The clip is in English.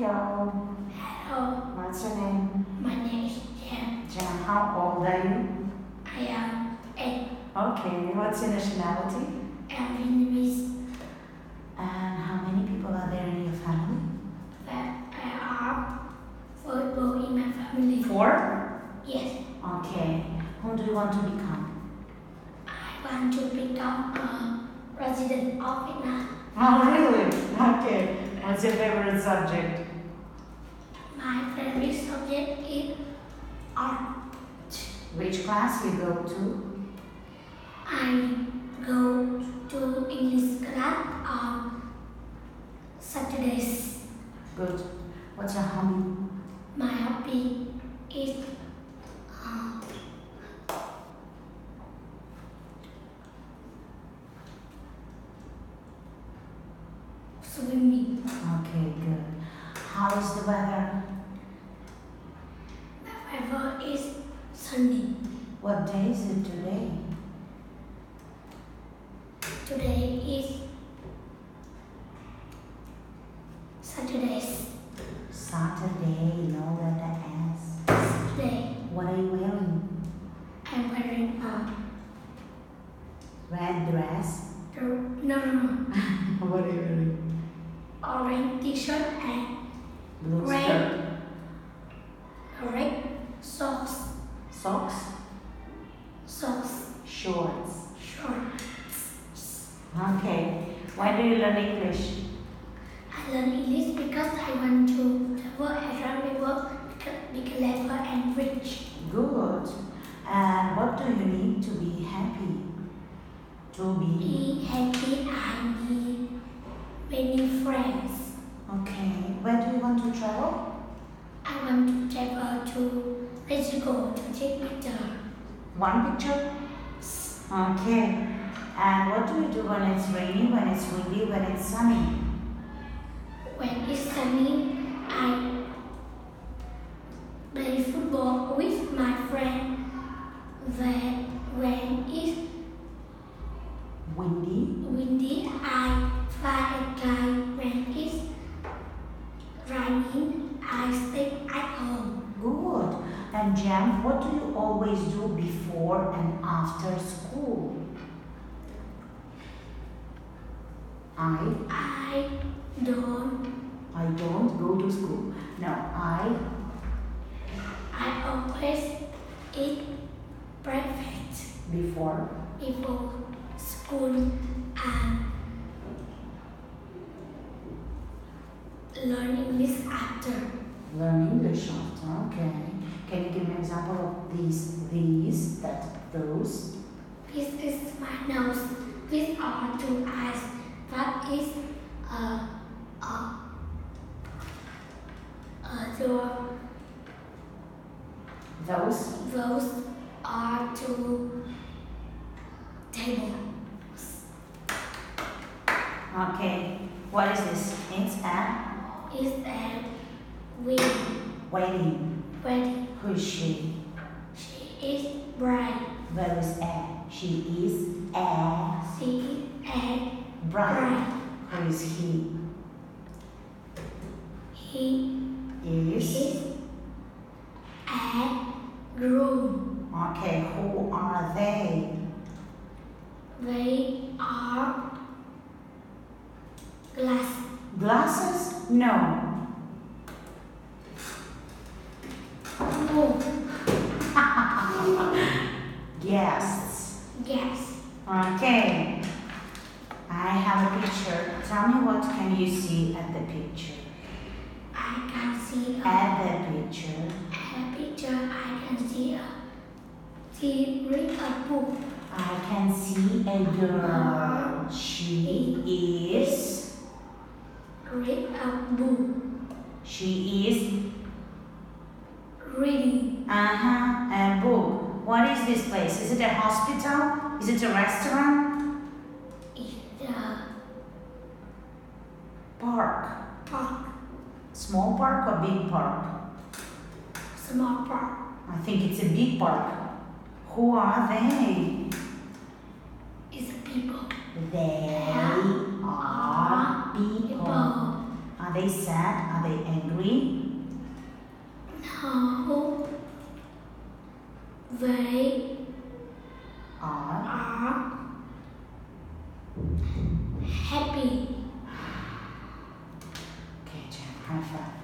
Hello. Hello, What's your name? my name is Jan. Jan, how old are you? I am 8 Okay, what's your nationality? and Vietnamese. And how many people are there in your family? That I are football in my family. 4? Yes, Okay. Who do you want to become? I want to become a president of Vietnam. Oh, really? Okay. What's your favorite subject? My favorite subject is art. Which class you go to? I go to English class on Saturdays. Good. What's your hobby? My hobby is uh, swimming. Okay, good. How is the weather? The weather is sunny. What day is it today? Today is Saturdays. Saturday, no letter S. Saturday. What are you wearing? I'm wearing a Red dress? no. What are you wearing? Orange t-shirt and Blue Red. skirt. red socks. Socks? Shorts. Shorts. Okay. Why do you learn English? I learn English because I want to travel around the world, be clever and rich. Good. And what do you need to be happy? To be. Be happy. I need many friends. Okay. Where do you want to travel? I want to travel to Mexico to take picture. One picture? Okay. And what do you do when it's rainy, when it's windy, when it's sunny? When it's sunny, I play football with my friend. When it's windy, I fly a kite. When it's raining, I stay at home. Good. And Jam, what do you always do before and after school? I don't Go to school. No, I always eat breakfast before. school and learn English after. Learn English after. Okay. Can you give me an example of these, that, those? This is my nose. These are two eyes. That is a door. Those are two tables. Okay. What is this? It's a Is a wedding. wedding. Who is she? She is bride. Where is a? She is a She is a bride. Who is he? He Is. is a groom. Okay. Who are they? They are glass. Glasses? No. No. Guests. Yes. Okay. I have a picture. Tell me what can you see at the picture? I can see At the picture. a picture. I can see she read a book. I can see a girl. She is. Read a book. She is. Reading. A book. What is this place? Is it a hospital? Is it a restaurant? It's a Park. park. Small park or big park? Small park. I think it's a big park. Who are they? It's people. They are people. Are they sad? Are they angry? No. They Are are happy. okay, Jan, high five.